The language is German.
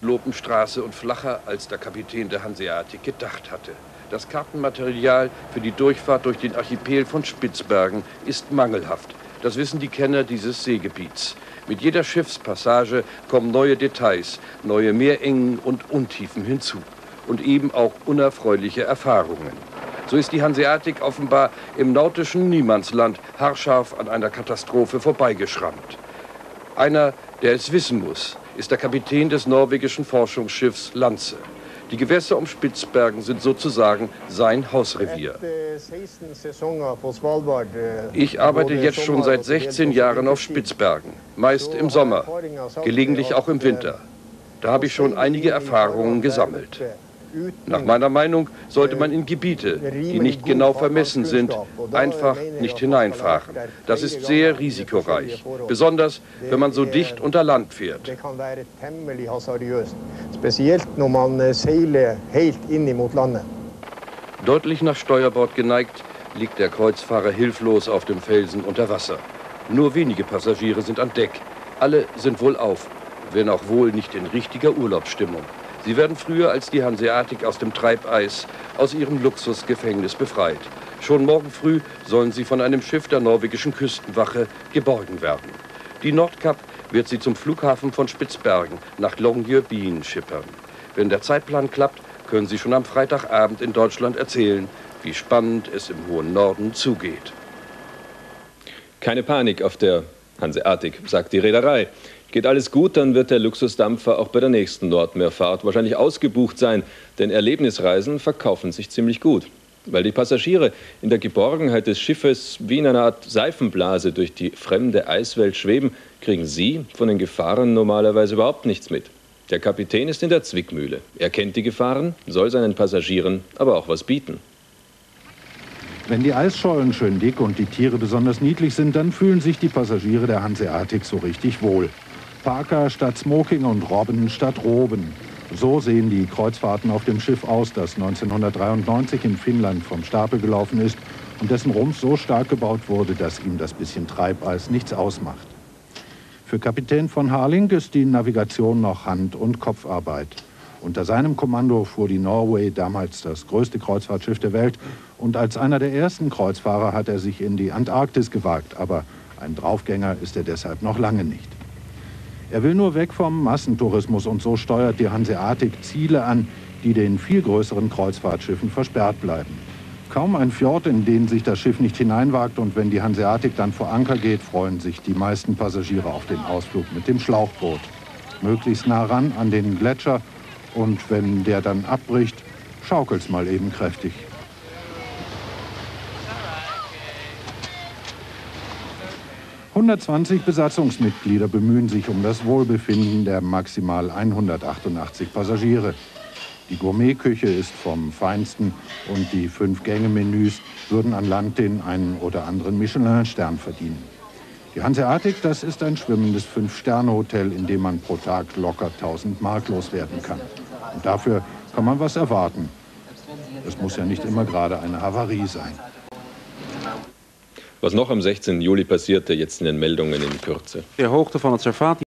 Lopenstraße und flacher, als der Kapitän der Hanseatic gedacht hatte. Das Kartenmaterial für die Durchfahrt durch den Archipel von Spitzbergen ist mangelhaft. Das wissen die Kenner dieses Seegebiets. Mit jeder Schiffspassage kommen neue Details, neue Meerengen und Untiefen hinzu. Und eben auch unerfreuliche Erfahrungen. So ist die Hanseatic offenbar im nautischen Niemandsland haarscharf an einer Katastrophe vorbeigeschrammt. Einer, der es wissen muss, ist der Kapitän des norwegischen Forschungsschiffs Lanze. Die Gewässer um Spitzbergen sind sozusagen sein Hausrevier. Ich arbeite jetzt schon seit 16 Jahren auf Spitzbergen, meist im Sommer, gelegentlich auch im Winter. Da habe ich schon einige Erfahrungen gesammelt. Nach meiner Meinung sollte man in Gebiete, die nicht genau vermessen sind, einfach nicht hineinfahren. Das ist sehr risikoreich, besonders wenn man so dicht unter Land fährt. Deutlich nach Steuerbord geneigt, liegt der Kreuzfahrer hilflos auf dem Felsen unter Wasser. Nur wenige Passagiere sind an Deck. Alle sind wohlauf, wenn auch wohl nicht in richtiger Urlaubsstimmung. Sie werden früher als die Hanseatic aus dem Treibeis, aus ihrem Luxusgefängnis befreit. Schon morgen früh sollen sie von einem Schiff der norwegischen Küstenwache geborgen werden. Die Nordkap wird sie zum Flughafen von Spitzbergen nach Longyearbyen schippern. Wenn der Zeitplan klappt, können sie schon am Freitagabend in Deutschland erzählen, wie spannend es im hohen Norden zugeht. Keine Panik auf der Hanseatic, sagt die Reederei. Geht alles gut, dann wird der Luxusdampfer auch bei der nächsten Nordmeerfahrt wahrscheinlich ausgebucht sein, denn Erlebnisreisen verkaufen sich ziemlich gut. Weil die Passagiere in der Geborgenheit des Schiffes wie in einer Art Seifenblase durch die fremde Eiswelt schweben, kriegen sie von den Gefahren normalerweise überhaupt nichts mit. Der Kapitän ist in der Zwickmühle. Er kennt die Gefahren, soll seinen Passagieren aber auch was bieten. Wenn die Eisschollen schön dick und die Tiere besonders niedlich sind, dann fühlen sich die Passagiere der Hanseatic so richtig wohl. Parker statt Smoking und Robben statt Roben. So sehen die Kreuzfahrten auf dem Schiff aus, das 1993 in Finnland vom Stapel gelaufen ist und dessen Rumpf so stark gebaut wurde, dass ihm das bisschen Treibeis nichts ausmacht. Für Kapitän von Harling ist die Navigation noch Hand- und Kopfarbeit. Unter seinem Kommando fuhr die Norway, damals das größte Kreuzfahrtschiff der Welt, und als einer der ersten Kreuzfahrer hat er sich in die Antarktis gewagt, aber ein Draufgänger ist er deshalb noch lange nicht. Er will nur weg vom Massentourismus und so steuert die Hanseatic Ziele an, die den viel größeren Kreuzfahrtschiffen versperrt bleiben. Kaum ein Fjord, in den sich das Schiff nicht hineinwagt, und wenn die Hanseatic dann vor Anker geht, freuen sich die meisten Passagiere auf den Ausflug mit dem Schlauchboot. Möglichst nah ran an den Gletscher, und wenn der dann abbricht, schaukelt's mal eben kräftig. ...120 Besatzungsmitglieder bemühen sich um das Wohlbefinden der maximal 188 Passagiere. Die Gourmetküche ist vom Feinsten und die 5-Gänge-Menüs würden an Land den einen oder anderen Michelin-Stern verdienen. Die Hanseatic, das ist ein schwimmendes 5-Sterne-Hotel, in dem man pro Tag locker 1000 Mark loswerden kann. Und dafür kann man was erwarten. Es muss ja nicht immer gerade eine Havarie sein. Was noch am 16. Juli passierte, jetzt in den Meldungen in Kürze. De hoogte van het Servaat